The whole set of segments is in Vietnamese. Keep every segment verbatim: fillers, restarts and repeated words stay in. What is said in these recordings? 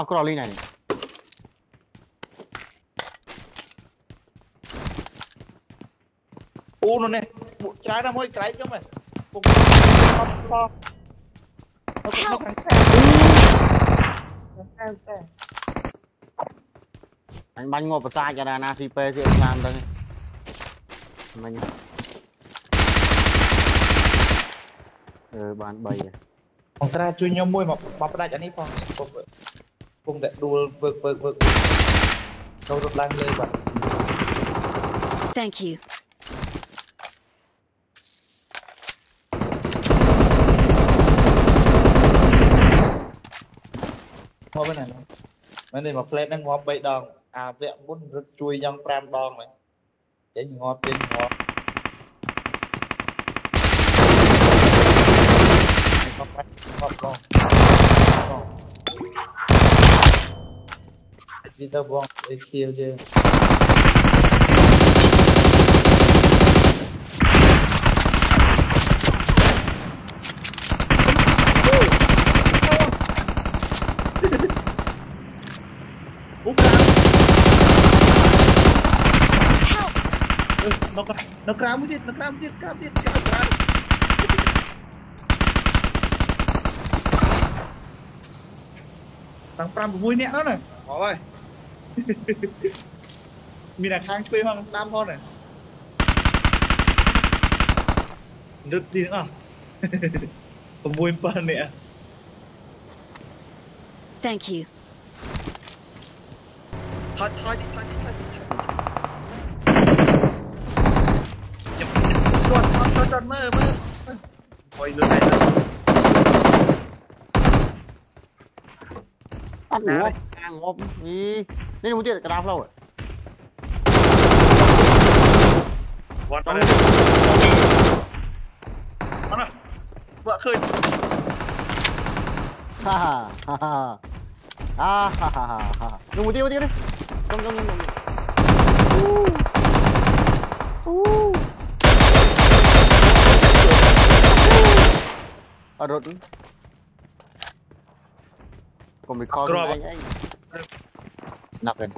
nào có ly này u nó nè trái ra mỗi cái chứ mày nó nó thằng anh bánh ngồi vào xa cho đàn a xê pê thì làm đây mình ừ bàn bầy ông ta chui nhau môi mà mà ra cho anh phong phong để đua vượt vượt vượt đâu được lan lên vậy. Thank you. Ngó bên này nó mấy này mà plate đang ngó bảy đòn à vẹn muốn rất chui nhông pram đòn này cái gì ngó bên ngó Vita bom aqui ele nó nó cào một chút nó cào một chút cào một chút cào cào tăng pram vui nhẹ đó này bỏ ơi mình là khang chơi hoang tam con này được gì nữa còn vui hơn nè Thank you. thôi thôi đi thôi đi thôi đi chuột chuột chuột chuột mơ mơ thôi lượt này ăn ngộp ăn ngộp đi nên một tiết cả đám lâu rồi vọt vào đây nó này vợ khơi ha ha ha ha ha ha ha ha dùng một tiêu một tiêu đi không không không uh ở đột còn bị kho anh anh nạp lên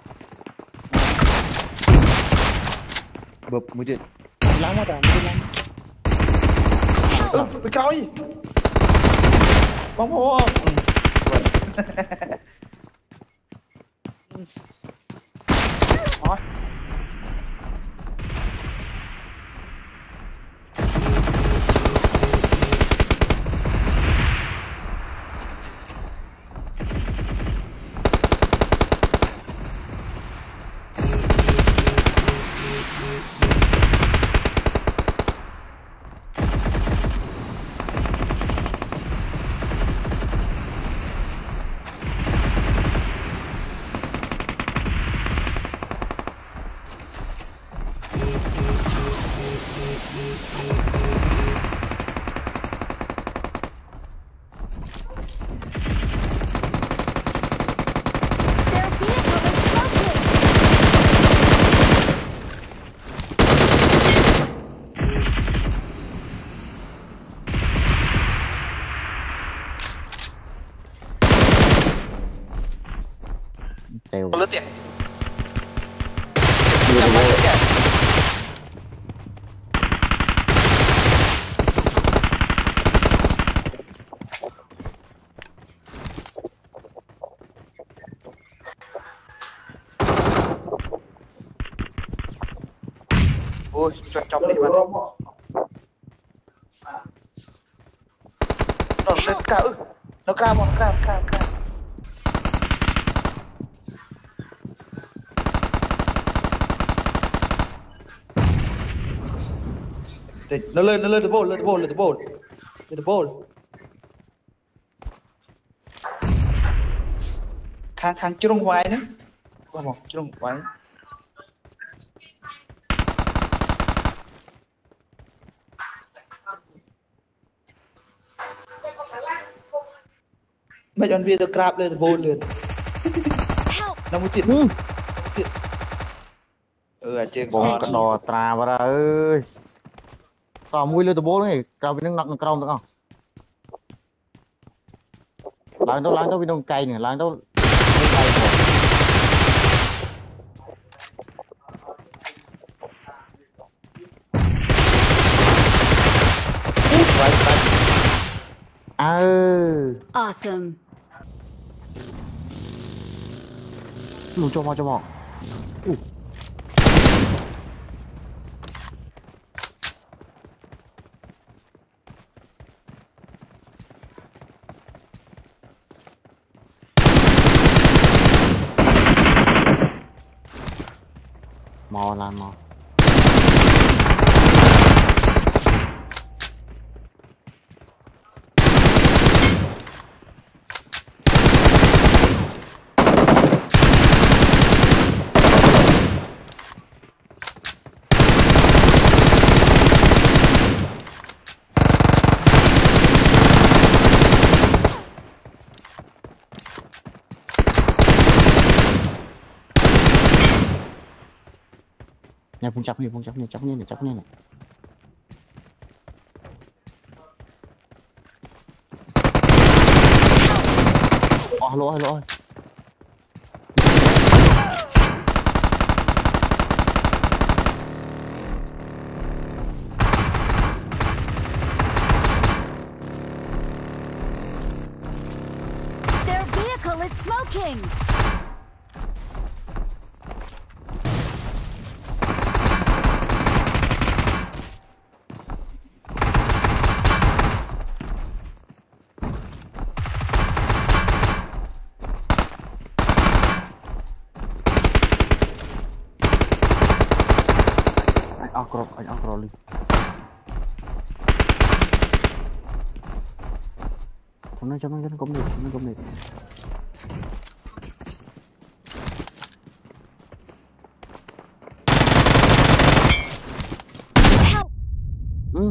bập một chuyện lắm mà tao lắm ừ bị coi bóng hô thôi tiêu lướt tiền ôi cho trong đi bạn nó lên cao ư nó cao mà nó cao cao cao nó lên nó lên từ bồn lên từ bồn lên từ bồn lên từ bồn khang khang chưa đông hoài nữa qua một chưa đông hoài mấy con viên được crab lên từ bồn liền nó muốn chuyện ừ trên bò cái đò trà vào ơi tao mua lên từ bố này cao bên nặng cao được không làng tao làng tao bên đông cây này làng tao ừ Awesome. lùi cho mò cho mò uh. Mò lan mò nha, phun chọc đi, phun chọc đi, chọc đi này, chọc đi này. Ồ, lỗi, lỗi. Their vehicle is smoking. Anh Acro, anh Acro đi. Trong này, trong này, trong này, trong này, trong này. Ừ.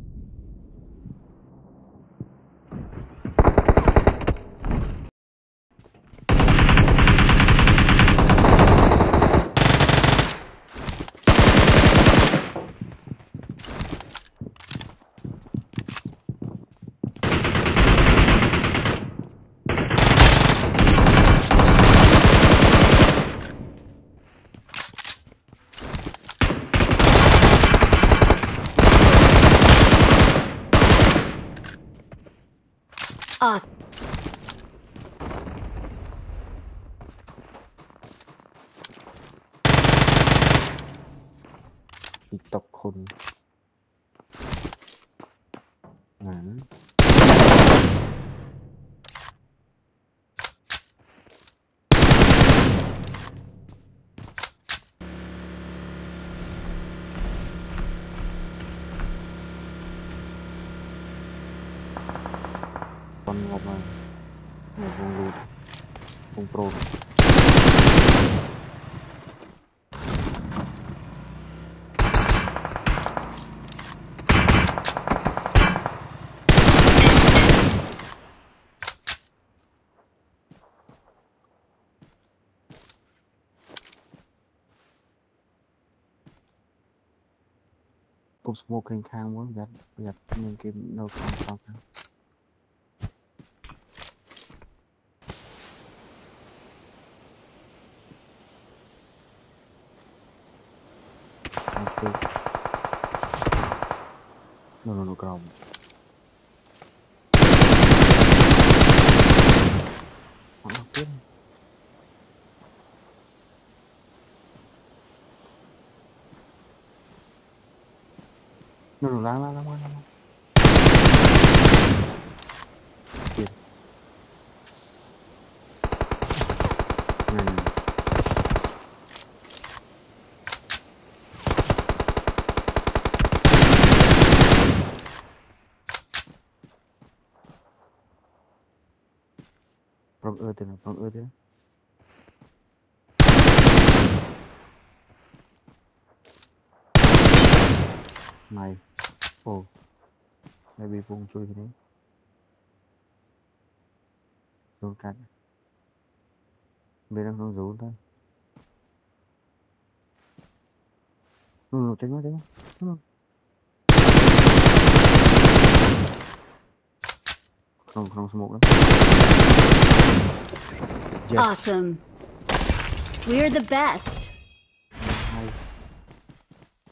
Awesome. TikTok khôn. Ngắn. Con ngọc này, một con lụt, con pro. Cục smoke khang khang quá, giật giật nên kiếm đâu còn sao cả. Okay. No, no, no, ground. Nó nào tiếp. No, no, lang, lang, lang, lang, lang. Tiếp. Này, này. From ơ thế nào, from ơ thế nào. Này. Ồ. Đây bị vùng chui thế đấy. Rồi cắt. Bên đang không giấu thôi. Ừ, tránh nó, tránh nó. Không, không smoke lắm. Yes. Awesome. We're the best. Hay.